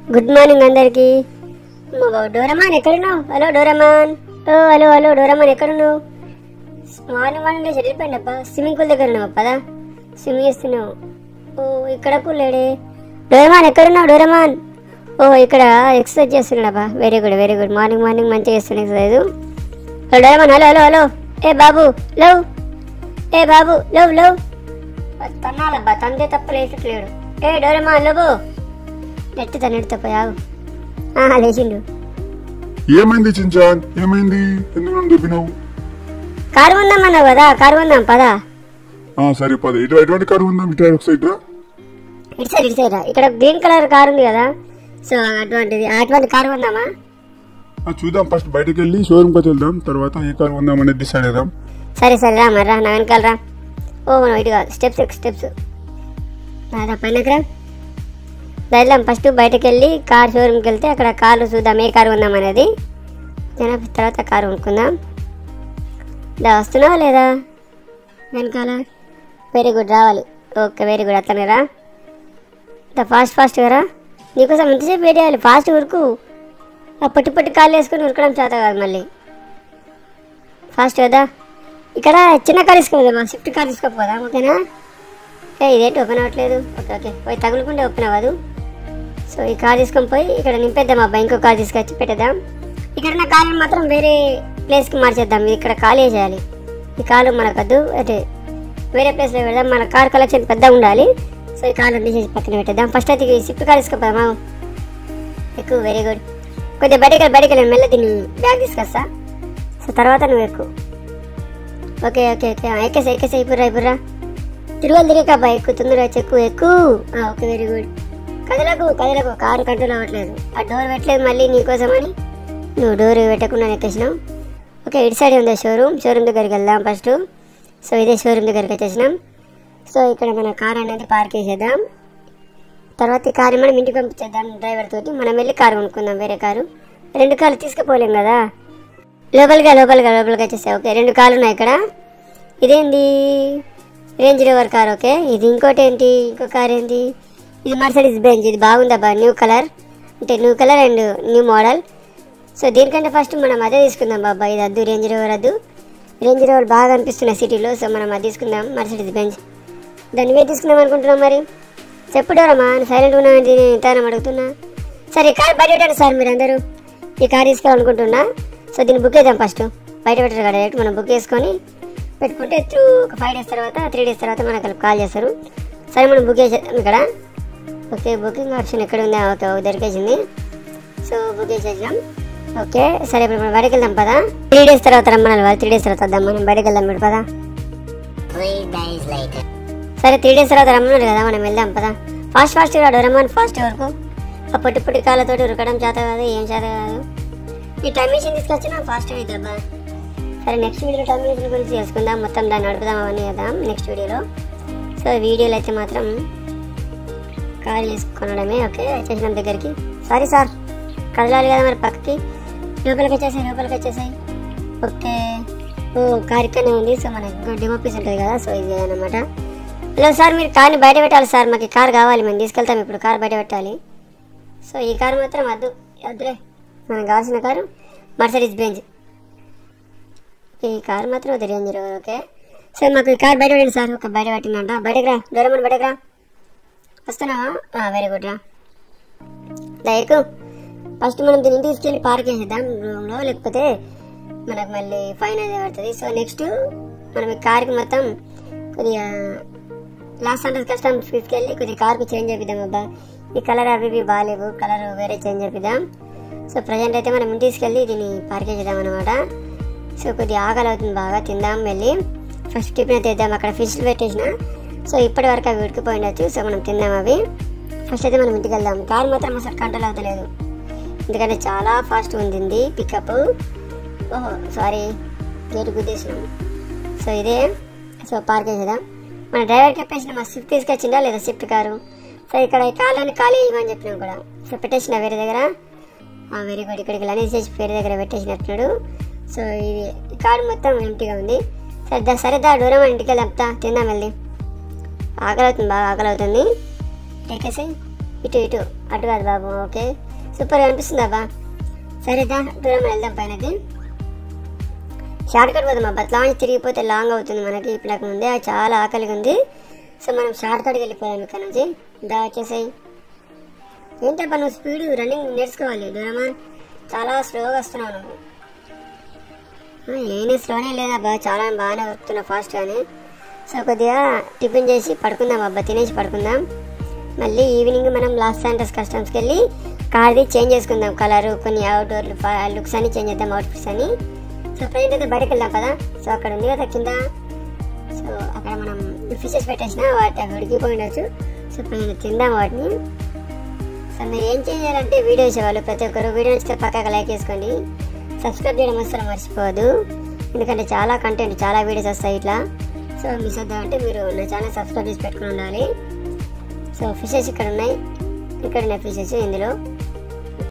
Good morning అందరికి. Doraemon ఎక్కడున్నావు? Hello Doraemon. Hello hello Doraemon ఎక్కడున్నావు? మార్నింగ్ మార్నింగ్ లేచి వెళ్ళిపోయింది అబ్బా. స్విమ్మింగ్ పూల్ దగ్గర ఉన్నావు పదా, స్విమ్మింగ్ చేస్తున్నావు. ఇక్కడ కూలేడే. డోరమాన్ ఎక్కడున్నావు డోరమాన్? ఇక్కడ ఎక్సర్సైజ్ చేస్తున్నాడు అబ్బా. Very good very good. Morning morning మంచిగా చేస్తున్నాడు exercise. Doraemon hello hello hello. ఏ బాబు లవ్, ఏ బాబు లవ్ లవ్. తన్నాలబ్బా, తందే తప్ప లేచట్లేడు. ఏ డోరమాన్ లవ్ నెట్టుతా నెట్టుతావు. లేచిండు. ఏమైంది చించాన్? ఏమైంది? ఎందుకు దొబ్బినావు? కారు ఉందాం అన్నావు కదా, కారు ఉందాం పదా. సరే పద. ఎటువంటి కారు ఉందాం? ఇటు సైడ్ రా. ఇటు సైడ్ రా. ఇక్కడ గ్రీన్ కలర్ కారు ఉంది కదా, సో అటువంటి కారు ఉందామా? చూద్దాం. ఫస్ట్ బయటకు వెళ్ళి షోరూమ్ కి వెళ్దాం, తర్వాత ఏ కారు ఉందాం అనేది డిసైడ్ అవుదాం. సరే సరే రా మరి రా, నా వెనకాల రా. ఇటు కాదు, స్టెప్స్ దాదా పైనకి రా. వెళ్దాం. ఫస్ట్ బయటకు వెళ్ళి కార్ షోరూమ్కి వెళ్తే అక్కడ కార్లు చూద్దాం, ఏ కారు ఉందాం అనేది. తర్వాత కారు కొనుక్కుందాం. వస్తున్నావా లేదా వెనకాల? వెరీ గుడ్, రావాలి. Okay very good. అట్లనే రా. ఫాస్ట్గా రా. నీకోసం ఎంతసేపు వెయిట్ చేయాలి? ఫాస్ట్ ఉరుకు. పొట్టి కాళ్ళు వేసుకొని ఉరకడం చేత కాదు మళ్ళీ. ఫాస్ట్ కదా. ఇక్కడ చిన్న కార్ తీసుకోపోదామా? స్విఫ్ట్ కార్ తీసుకోపోదాం. ఓకేనా? ఇదేంటి ఓపెన్ అవ్వట్లేదు. ఓకే పోయి తగులుకుంటే ఓపెన్ అవ్వదు. సో ఈ కార్ తీసుకొని పోయి ఇక్కడ నింపేద్దాం అబ్బా. ఇంకో కార్ తీసుకొచ్చి పెట్టేద్దాం. ఇక్కడ నా కార్ని మాత్రం వేరే ప్లేస్కి మార్చేద్దాం. ఇక్కడ ఖాళీ చేయాలి. ఈ కారు మనకద్దు, అంటే వేరే ప్లేస్లో పెడదాం. మన కార్ కలెక్షన్ పెద్దగా ఉండాలి. సో ఈ కార్లు తీసేసి పక్కన పెట్టేద్దాం. ఫస్ట్ అయితే స్విఫ్ట్ కార్ తీసుకోపోదామా? ఎక్కువ. Very good. కొద్దిగా బయటకి వెళ్ళి మెల్ల దీన్ని బ్యాగ్ తీసుకొస్తా. సో తర్వాత నువ్వు ఎక్కువ. ఓకే ఎక్కేసా. ఇప్పుడురా తిరగక ఎక్కువ తొందరగా ఎక్కువ. Okay very good. కదలకు కారు కంట్రోల్ అవ్వట్లేదు. ఆ డోర్ పెట్టలేదు మళ్ళీ నీకోసం అని నువ్వు డోర్ పెట్టకుండా ఎక్కేసినావు. ఓకే ఇటు సైడ్ ఉంది షోరూమ్ దగ్గరికి వెళ్దాం ఫస్ట్. సో ఇదే షోరూమ్ దగ్గరికి వచ్చేసినాం. సో ఇక్కడ మన కార్ అనేది పార్క్ చేసేద్దాం. తర్వాత ఈ కారు మనం ఇంటికి పంపించేద్దాం డ్రైవర్ తోటి. మనం వెళ్ళి కారు కొనుక్కుందాం, వేరే కారు. 2 కార్లు తీసుకుపోలేం కదా. లోపలికి వచ్చేసాయి. ఓకే 2 కార్లు ఉన్నాయి ఇక్కడ. ఇదేంది? Range rover car. ఓకే ఇది. ఇంకో కార్ ఏంటి? ఇది మర్సిడీస్ బెంజ్. ఇది బాగుందబ్బా, new colour and new model. So దీనికంటే ఫస్ట్ మనం అదే తీసుకుందాం బాబా. ఇది వద్దు, రేంజ్ రోవర్ బాగా అనిపిస్తున్నాయి సిటీలో. సో మనం అది తీసుకుందాం, మర్సిడీస్ బెంజ్. దాన్ని వే తీసుకుందాం అనుకుంటున్నాం. మరి చెప్పుడోరమ్మా, సైలెంట్ ఉన్నా ఇంతనం అడుగుతున్నా. సరే ఈ కార్ బయట పెట్టండి సార్, మీరు అందరూ ఈ కార్ తీసుకోవాలనుకుంటున్నా. సో దీన్ని బుక్ చేద్దాం ఫస్ట్. బయట పెట్టారు కదా, డైరెక్ట్ మనం బుక్ చేసుకొని పెట్టుకుంటే ఒక 5 days తర్వాత 3 days తర్వాత మనకు కాల్ చేస్తారు. సరే మనం బుక్ చేసేద్దాం ఇక్కడ. ఓకే బుకింగ్ ఆప్షన్ ఎక్కడ ఉందా? ఓకే దొరికేసింది. సో బుక్ చేసేద్దాం. ఓకే సరే ఇప్పుడు మనం బయటకు వెళ్దాం పదా. 3 days తర్వాత రమ్మన్నారు వాళ్ళు. 3 days తర్వాత వద్దాం, మనం బయటకు వెళ్దాం మీరు పదా. సరే 3 days తర్వాత రమ్మన్నారు కదా, మనం వెళ్దాం పదా. ఫాస్ట్ రాడు రమ్మని ఫాస్ట్ వరకు. ఆ పొట్టి కాళ్ళతోటి ఉరకడం చేత కాదు, ఏం చేత కాదు. ఈ టైం మిషన్ తీసుకొచ్చినా ఫాస్ట్ అవుతుందబ్బా. సరే నెక్స్ట్ వీడియోలో టైం మిషన్ గురించి చేసుకుందాం, మొత్తం దాన్ని నడుపుదాం అవన్నీ చేద్దాం నెక్స్ట్ వీడియోలో. సో వీడియోలో అయితే మాత్రం కాల్ చేసుకొనడమే. ఓకే వచ్చేసినాం దగ్గరికి. సారీ సార్, కదలాలి కదా మరి పక్కకి. లోపలికి వచ్చేసాయి. ఓకే కార్ ఇక్కడనే ఉంది. సో మనకి డెమో పీస్ ఉంటుంది కదా, సో ఇది అనమాట. హలో సార్, మీరు కార్ని బయట పెట్టాలి సార్, మాకు కార్ కావాలి, మేము తీసుకెళ్తాం ఇప్పుడు. కార్ బయట పెట్టాలి. సో ఈ కారు మాత్రం వద్దులే, మనకు కావాల్సిన కారు మర్సిడీస్ బెంజ్. ఈ కారు మాత్రం వద్దు, రేంజ్ రోవర్. ఓకే సార్ మాకు ఈ కార్ బయట పెట్టండి సార్. ఒక బయట పెట్టిందంట. బయటకు రా డోరమన్, బయటకు రా. వస్తున్నావా? వెరీ గుడ్ రా. ఎక్కువ. ఫస్ట్ మనం దీన్ని తీసుకెళ్ళి పార్క్ చేసేద్దాం రూమ్లో, లేకపోతే మనకు మళ్ళీ ఫైన్ అనేది పడుతుంది. సో నెక్స్ట్ మనం ఈ కార్కి మొత్తం కొద్దిగా లాస్ సెంటర్ కస్టమ్స్ తీసుకెళ్ళి కొద్దిగా కార్కి చేంజ్ చేపిద్దాం అబ్బా. ఈ కలర్ అవి బాగాలేవు, కలర్ వేరే చేంజ్ చేపిద్దాం. సో ప్రజెంట్ అయితే మనం తీసుకెళ్ళి దీన్ని పార్క్ చేద్దాం అనమాట. సో కొద్దిగా ఆకలి అవుతుంది బాగా, తిందాం వెళ్ళి. ఫస్ట్ టిఫిన్ అయితే తెద్దాం, అక్కడ ఫిష్లు పెట్టేసిన. సో ఇప్పటి వరకు అవి ఉడికిపోయిండొచ్చు. సో మనం తిందాం అవి. ఫస్ట్ అయితే మనం ఇంటికి వెళ్దాం. కార్ మాత్రం అసలు కంట్రోల్ అవుతలేదు, ఎందుకంటే చాలా ఫాస్ట్ ఉంది పికప్. సారీ గేట్ గుద్దేసినాం. సో ఇదే. సో పార్క్ చేసేద్దాం. మన డ్రైవర్కి చెప్పేసిన మా స్విఫ్ట్ తీసుకొచ్చిందా లేదా స్విఫ్ట్ కారు. సో ఇక్కడ ఈ కార్లని ఖాళీ ఇవ్వని చెప్పినాం కూడా. సో పెట్టేసిన వేరే దగ్గర. Very good. ఇక్కడికి లనేజ్ చేసి వేరే దగ్గర పెట్టేసినట్టున్నాడు. సో ఇది ఈ కారు మొత్తం ఎంటీగా ఉంది. సరేదా డోరమన్ ఇంటికి వెళ్తా, తిందాం వెళ్ళి. ఆకలి అవుతుంది, బాగా ఆకలి అవుతుంది. ఎక్కేసి ఇటు ఇటు అటు కాదు బాబు. ఓకే సూపర్గా అనిపిస్తుందా బా? సరేదా దూరం వెళ్దాం పైనకి. షార్ట్ కట్ పోదాం అబ్బా. లాంగ్ తిరిగిపోతే లాంగ్ అవుతుంది మనకి. ఇప్పుడు ముందే చాలా ఆకలిగా ఉంది. సో మనం షార్ట్ కట్కి వెళ్ళిపోయాం ఇక్కడ నుంచి. దా వచ్చేసాయి. ఏంటబ్బా నువ్వు స్పీడ్ రన్నింగ్ నేర్చుకోవాలి డోరేమాన్. చాలా స్లోగా వస్తున్నావు నువ్వు. నేను స్లోనే లేదబ్బా, చాలా బాగానే వస్తున్నా ఫాస్ట్గానే. సో కొద్దిగా టిఫిన్ చేసి పడుకుందాం అబ్బా, తినేసి పడుకుందాం. మళ్ళీ ఈవినింగ్ మనం లాస్ శాంటోస్ కస్టమ్స్కి వెళ్ళి కార్ది చేంజ్ చేసుకుందాం. కలరు కొన్ని అవుట్డోర్ లుక్స్ అని చేంజ్ చేద్దాం, అవుట్ఫిట్స్ అని. సో ప్రజెంట్ అయితే బయటకు వెళ్దాం కదా. సో అక్కడ ఉంది కదా కింద. సో అక్కడ మనం ఫిషెస్ పెట్టేసిన వాటి అక్కడ ఉడికిపోయి ఉండొచ్చు. సో ఇప్పుడు తిందాం వాటిని. సో మీరు ఏం చేయాలంటే వీడియో చేసేవాళ్ళు ప్రతి ఒక్కరు వీడియో నచ్చితే పక్కగా లైక్ చేసుకోండి. సబ్స్క్రైబ్ చేయడం అసలు మర్చిపోవద్దు, ఎందుకంటే చాలా కంటెంట్ చాలా వీడియోస్ వస్తాయి ఇట్లా. సో మిస్ అవుతామంటే మీరు నా ఛానల్ సబ్స్క్రైబ్ చేసి పెట్టుకుని ఉండాలి. సో ఫిషెస్ ఇక్కడ ఉన్నాయి ఫిషెస్ ఇందులో.